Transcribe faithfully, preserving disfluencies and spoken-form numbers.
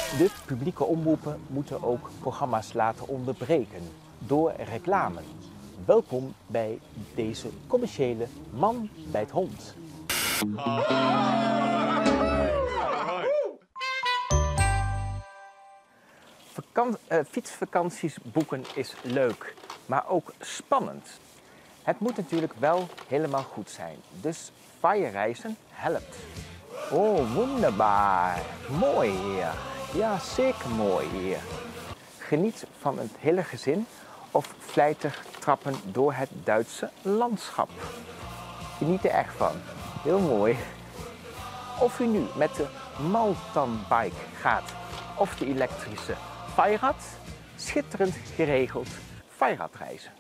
De publieke omroepen moeten ook programma's laten onderbreken door reclame. Welkom bij deze commerciële Man bij het Hond. Vakan- uh, fietsvakanties boeken is leuk, maar ook spannend. Het moet natuurlijk wel helemaal goed zijn, dus vierreizen helpt. Oh, wonderbaar. Mooi hier. Ja, zeker mooi hier. Geniet van het hele gezin of vlijtig trappen door het Duitse landschap. Geniet er echt van. Heel mooi. Of u nu met de mountainbike gaat of de elektrische Fahrrad, schitterend geregeld Fahrradreizen.